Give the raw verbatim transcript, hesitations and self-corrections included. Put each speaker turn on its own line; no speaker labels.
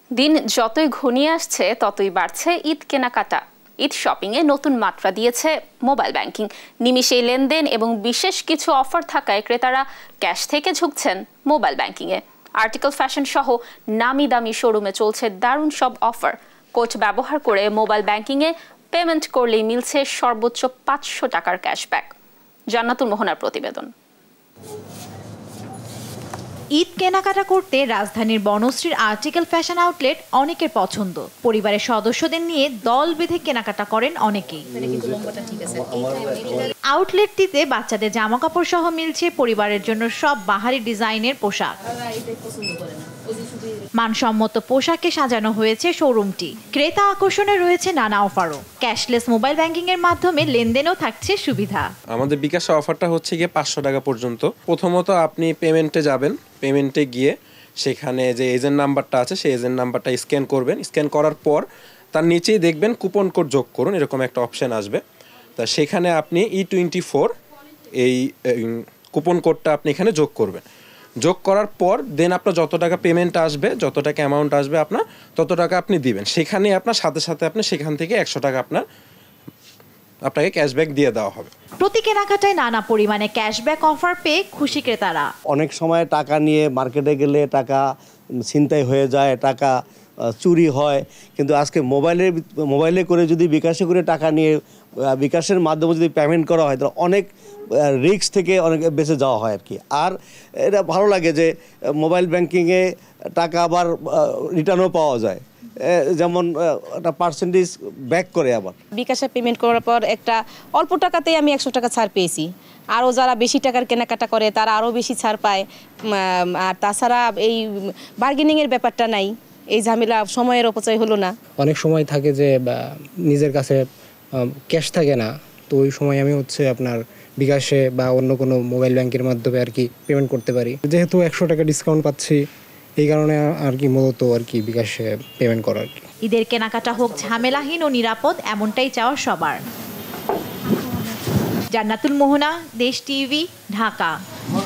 দিন যতই ঘনিয়ে আসছে ততই বাড়ছে ঈদ কেনাকাটা। ঈদ শপিংয়ে নতুন মাত্রা দিয়েছে মোবাইল ব্যাংকিং। নিমিষেই লেনদেন এবং বিশেষ কিছু অফার থাকায় ক্রেতারা ক্যাশ থেকে ঝুঁকছেন মোবাইল ব্যাংকিংয়ে। আর্টিকেল ফ্যাশন সহ নামি দামি শোরুমে চলছে দারুণ সব অফার। কোড ব্যবহার করে মোবাইল ব্যাংকিংয়ে পেমেন্ট করলেই মিলছে সর্বোচ্চ পাঁচশো টাকার ক্যাশব্যাক। জান্নাতুল মোহনার প্রতিবেদন।
ঈদ কেনাকাটা করতে রাজধানীর বনশ্রীর আর্টিকেল ফ্যাশন আউটলেট অনেকের পছন্দ। পরিবারের সদস্যদের নিয়ে দল বেঁধে কেনাকাটা করেন অনেকেই। আউটলেটটিতে বাচ্চাদের জামাকাপড় সহ মিলছে পরিবারের জন্য সব বাহারি ডিজাইনের পোশাক। মানসম্মত পোশাকে সাজানো হয়েছে শোরুমটি। ক্রেতা আকর্ষণে রয়েছে নানা অফারও। ক্যাশলেস মোবাইল ব্যাংকিং এর মাধ্যমে লেনদেনও থাকছে সুবিধা।
আমাদের বিকাশে অফারটা হচ্ছে গিয়ে পাঁচশো টাকা পর্যন্ত। প্রথমত আপনি পেমেন্টে যাবেন, পেমেন্টে গিয়ে সেখানে যে এজেন্ট নাম্বারটা আছে সেই এজেন্ট নাম্বারটা স্ক্যান করবেন। স্ক্যান করার পর তার নিচেই দেখবেন কুপন কোড যোগ করুন, এরকম একটা অপশান আসবে। তা সেখানে আপনি ই টোয়েন্টি ফোর এই কুপন কোডটা আপনি এখানে যোগ করবেন। যোগ করার পর দেন আপনার যত টাকা পেমেন্ট আসবে, যত টাকা অ্যামাউন্ট আসবে আপনার তত টাকা আপনি দিবেন। সেখানে আপনার সাথে সাথে আপনি সেখান থেকে একশো টাকা আপনার আপনাকে ক্যাশব্যাক দিয়ে দেওয়া হবে।
প্রতি কেনাকাটায় নানা পরিমাণে ক্যাশব্যাক অফার পেয়ে খুশি ক্রেতারা।
অনেক সময় টাকা নিয়ে মার্কেটে গেলে টাকা ছিনতাই হয়ে যায়, টাকা চুরি হয়, কিন্তু আজকে মোবাইলে মোবাইলে করে যদি বিকাশে করে টাকা নিয়ে বিকাশের মাধ্যমে যদি পেমেন্ট করা হয় তাহলে অনেক রিস্ক থেকে অনেক বেঁচে যাওয়া হয় আর কি। আর এটা ভালো লাগে যে মোবাইল ব্যাংকিংয়ে টাকা আবার রিটার্নও পাওয়া যায়, যেমন একটা পার্সেন্টেজ ব্যাক করে। আবার
বিকাশে পেমেন্ট করার পর একটা অল্প টাকাতেই আমি একশো টাকা ছাড় পেয়েছি। আরও যারা বেশি টাকার কেনাকাটা করে তারা আরও বেশি ছাড় পায়। আর তাছাড়া এই বার্গেনিংয়ের ব্যাপারটা নাই, এই ঝামেলা, সময়ের অপচয় হলো না।
অনেক সময় থাকে যে নিজের কাছে ক্যাশ থাকে না, তো ওই সময় আমি হচ্ছে আপনার বিকাশে বা অন্য কোনো মোবাইল ব্যাংকের মাধ্যমে আর কি পেমেন্ট করতে পারি। যেহেতু একশো টাকা ডিসকাউন্ট পাচ্ছি এই কারণে আর কি মূলত আর কি বিকাশে পেমেন্ট করা আর কি।
ঈদের কেনাকাটা হোক ঝামেলাহীন ও নিরাপদ, এমনটাই চাওয়া সবার। জান্নাতুল মোহনা, দেশ টিভি, ঢাকা।